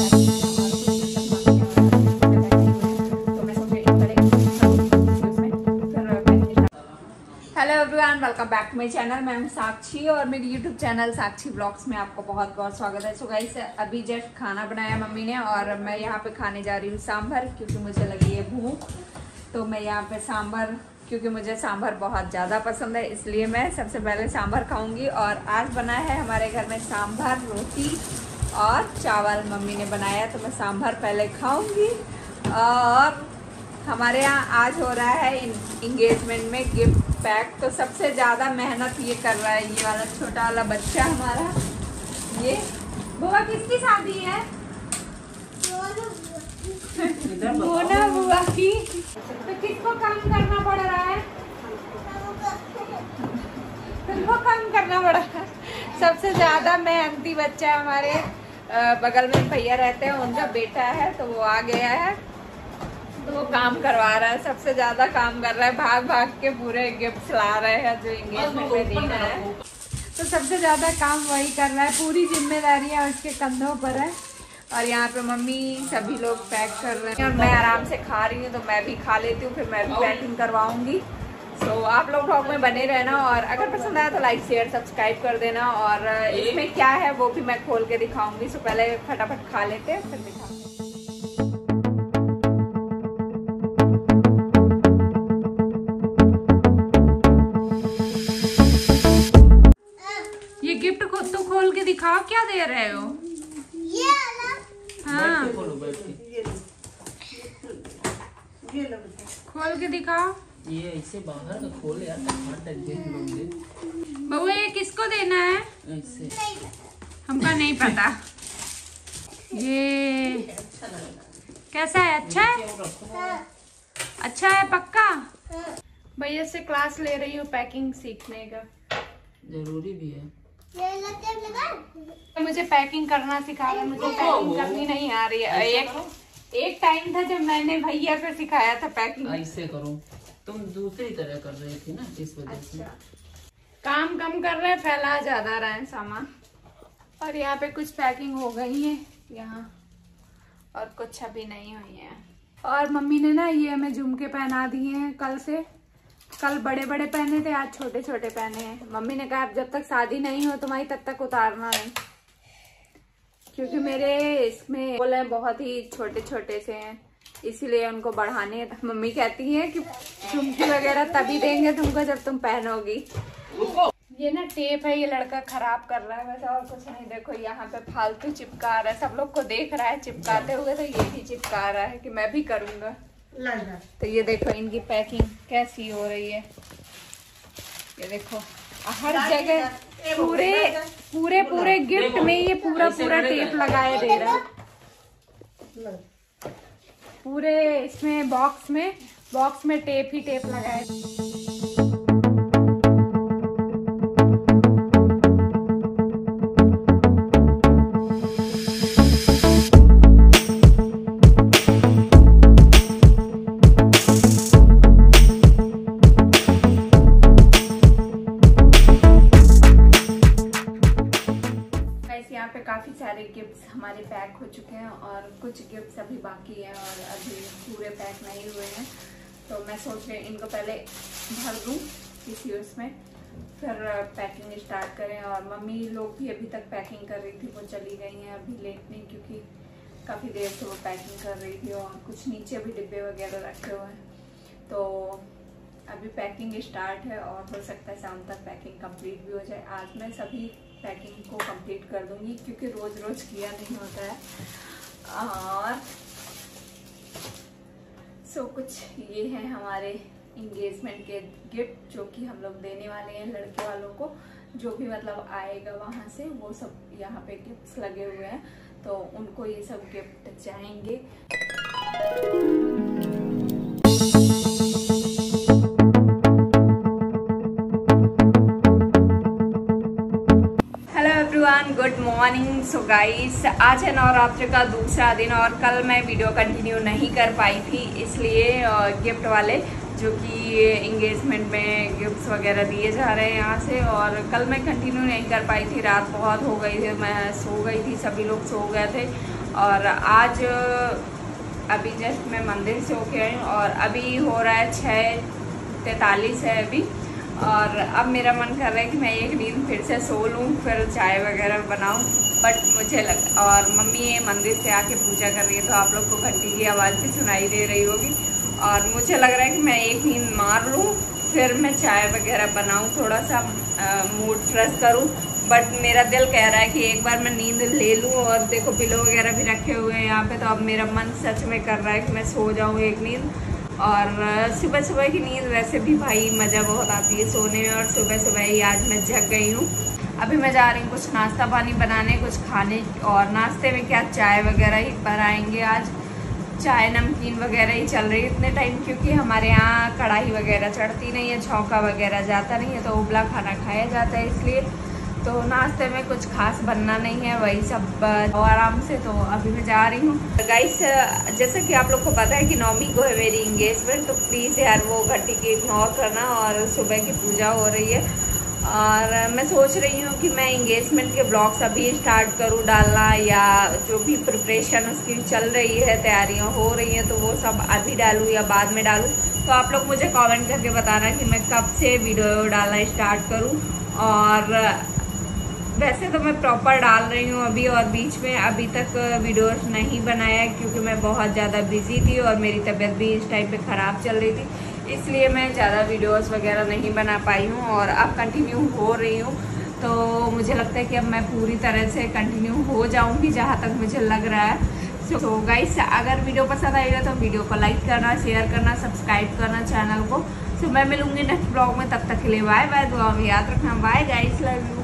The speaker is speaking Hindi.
Hello everyone, welcome back to my channel. मैं हूं साक्षी और मेरी यूट्यूब चैनल साक्षी ब्लॉग्स में आपको बहुत बहुत स्वागत है। सो गाइस, अभी जस्ट खाना बनाया मम्मी ने और मैं यहाँ पे खाने जा रही हूँ सांभर, क्योंकि मुझे लगी है भूख। तो मैं यहाँ पे सांभर, क्योंकि मुझे सांभर बहुत ज़्यादा पसंद है, इसलिए मैं सबसे पहले सांभर खाऊंगी। और आज बना है हमारे घर में सांभर, रोटी और चावल मम्मी ने बनाया, तो मैं सांभर पहले खाऊंगी। और हमारे यहाँ आज हो रहा है इंगेजमेंट में गिफ्ट पैक, तो सबसे ज़्यादा मेहनत ये कर रहा है ये वाला छोटा वाला बच्चा हमारा। ये बुआ किसकी शादी है? मोना बुआ की। तो किसको काम करना पड़ रहा है? तुमको काम करना पड़ रहा है। सबसे ज़्यादा मेहनती बच्चा हमारे बगल में भैया रहते हैं, उनका बेटा है, तो वो आ गया है, तो वो काम करवा रहा है। सबसे ज्यादा काम कर रहा है, भाग भाग के पूरे गिफ्ट्स ला रहे हैं जो एंगेजमेंट में देना है। तो सबसे ज्यादा काम वही कर रहा है, पूरी जिम्मेदारियां उसके कंधों पर है। और यहाँ पे मम्मी सभी लोग पैक कर रहे हैं और मैं आराम से खा रही हूँ, तो मैं भी खा लेती हूँ, फिर मैं भी पैकिंग करवाऊंगी। सो आप लोग ब्लॉग में बने रहना, और अगर पसंद आया तो लाइक शेयर सब्सक्राइब कर देना। और इसमें क्या है वो भी मैं खोल के दिखाऊंगी। सो पहले फटाफट खा लेते हैं, फिर दिखाऊंगी। गिफ्ट को तो खोल के दिखाओ, क्या दे रहे हो? ये हाँ, खोल के दिखाओ। ये ऐसे बाहर का खोल यार, बउआ ये किसको देना है? ऐसे हमका नहीं पता। ये कैसा है? अच्छा है? अच्छा है पक्का? भैया से क्लास ले रही हूँ पैकिंग सीखने का। जरूरी भी है। मुझे पैकिंग करना सिखा रहा है, मुझे पैकिंग करनी नहीं आ रही है। एक टाइम था जब मैंने भैया को सिखाया था पैकिंग। ऐसे करो, तुम दूसरी तरह कर रही थी ना, इस वजह से। काम कम कर रहे हैं, फैला ज्यादा रहा है सामान। और यहाँ पे कुछ पैकिंग हो गई है यहाँ, और कुछ अभी नहीं हुई है। और मम्मी ने ना ये हमें झुमके पहना दिए हैं कल से। कल बड़े बड़े पहने थे, आज छोटे छोटे पहने हैं। मम्मी ने कहा जब तक शादी नहीं हो तुम्हारी तब तक उतारना नहीं, क्योंकि मेरे इसमें बोले बहुत ही छोटे छोटे से हैं, इसीलिए उनको बढ़ाने। मम्मी कहती है कि झुमकी वगैरह तभी देंगे तुमको जब तुम पहनोगी। ये ना टेप है, ये लड़का खराब कर रहा है वैसे, और कुछ नहीं। देखो यहाँ पे फालतू चिपका रहा है, सब लोग को देख रहा है चिपकाते हुए, तो ये भी चिपका रहा है कि मैं भी करूंगा। तो ये देखो इनकी पैकिंग कैसी हो रही है, ये देखो हर जगह पूरे गिफ्ट में ये पूरा टेप लगाए दे रहा है। पूरे इसमें बॉक्स में टेप ही टेप लगाए। काफी सारे गिफ्ट्स हमारे पैक हो चुके हैं और कुछ गिफ्ट्स अभी बाकी हैं और अभी पूरे पैक नहीं हुए हैं। तो मैं सोच रही इनको पहले भर दूं किसी उसमें, फिर पैकिंग स्टार्ट करें। और मम्मी लोग भी अभी तक पैकिंग कर रही थी, वो चली गई हैं अभी लेट नहीं, क्योंकि काफ़ी देर से वो पैकिंग कर रही थी। और कुछ नीचे भी डिब्बे वगैरह रखे हुए हैं, तो अभी पैकिंग स्टार्ट है और हो सकता है शाम तक पैकिंग कंप्लीट भी हो जाए। आज मैं सभी पैकिंग को कंप्लीट कर दूंगी, क्योंकि रोज रोज किया नहीं होता है। और कुछ ये है हमारे इंगेजमेंट के गिफ्ट, जो कि हम लोग देने वाले हैं लड़के वालों को। जो भी मतलब आएगा वहां से, वो सब यहाँ पे गिफ्ट्स लगे हुए हैं, तो उनको ये सब गिफ्ट जाएंगे। Good morning. सो गाइस, आज है नवरात्र का दूसरा दिन और कल मैं वीडियो कंटिन्यू नहीं कर पाई थी, इसलिए गिफ्ट वाले जो कि इंगेजमेंट में गिफ्ट्स वगैरह दिए जा रहे हैं यहाँ से, और कल मैं कंटिन्यू नहीं कर पाई थी। रात बहुत हो गई थी, मैं सो गई थी, सभी लोग सो गए थे और आज अभी जस्ट मैं मंदिर से होके आई हूँ और अभी हो रहा है 6:43 है अभी। और अब मेरा मन कर रहा है कि मैं एक नींद फिर से सो लूँ, फिर चाय वगैरह बनाऊँ। बट मुझे और मम्मी मंदिर से आके पूजा कर रही है, तो आप लोग को घंटी की आवाज़ भी सुनाई दे रही होगी। और मुझे लग रहा है कि मैं एक नींद मार लूँ, फिर मैं चाय वगैरह बनाऊँ, थोड़ा सा मूड फ्रेश करूँ। बट मेरा दिल कह रहा है कि एक बार मैं नींद ले लूँ। और देखो पिलो वगैरह भी रखे हुए हैं यहाँ पे, तो अब मेरा मन सच में कर रहा है कि मैं सो जाऊँ एक नींद। और सुबह सुबह की नींद वैसे भी भाई मज़ा बहुत आती है सोने में, और सुबह सुबह ही आज मैं जग गई हूँ। अभी मैं जा रही हूँ कुछ नाश्ता पानी बनाने, कुछ खाने। और नाश्ते में क्या, चाय वगैरह ही बनाएंगे आज। चाय नमकीन वगैरह ही चल रही है इतने टाइम, क्योंकि हमारे यहाँ कढ़ाई वगैरह चढ़ती नहीं है, छौंका वगैरह जाता नहीं है, तो उबला खाना खाया जाता है। इसलिए तो नाश्ते में कुछ खास बनना नहीं है, वही सब आराम से। तो अभी मैं जा रही हूँ गाइस। जैसा कि आप लोग को पता है कि 9वीं को है मेरी इंगेजमेंट, तो प्लीज़ यार वो घंटी की इग्नोर करना। और सुबह की पूजा हो रही है, और मैं सोच रही हूँ कि मैं इंगेजमेंट के ब्लॉग्स अभी स्टार्ट करूँ डालना, या जो भी प्रिपरेशन उसकी चल रही है, तैयारियाँ हो रही हैं, तो वो सब अभी डालूँ या बाद में डालूँ। तो आप लोग मुझे कमेंट करके बताना कि मैं कब से वीडियो डालना स्टार्ट करूँ। और वैसे तो मैं प्रॉपर डाल रही हूँ अभी, और बीच में अभी तक वीडियोस नहीं बनाया क्योंकि मैं बहुत ज़्यादा बिजी थी और मेरी तबीयत भी इस टाइम पे ख़राब चल रही थी, इसलिए मैं ज़्यादा वीडियोस वगैरह नहीं बना पाई हूँ। और अब कंटिन्यू हो रही हूँ, तो मुझे लगता है कि अब मैं पूरी तरह से कंटिन्यू हो जाऊँगी जहाँ तक मुझे लग रहा है। तो गाइस, अगर वीडियो पसंद आएगा तो वीडियो को लाइक करना, शेयर करना, सब्सक्राइब करना चैनल को। तो मैं मिलूँगी नेक्स्ट ब्लॉग में, तब तक के लिए बाय बाय। दुआ में याद रखना। Bye guys, love you.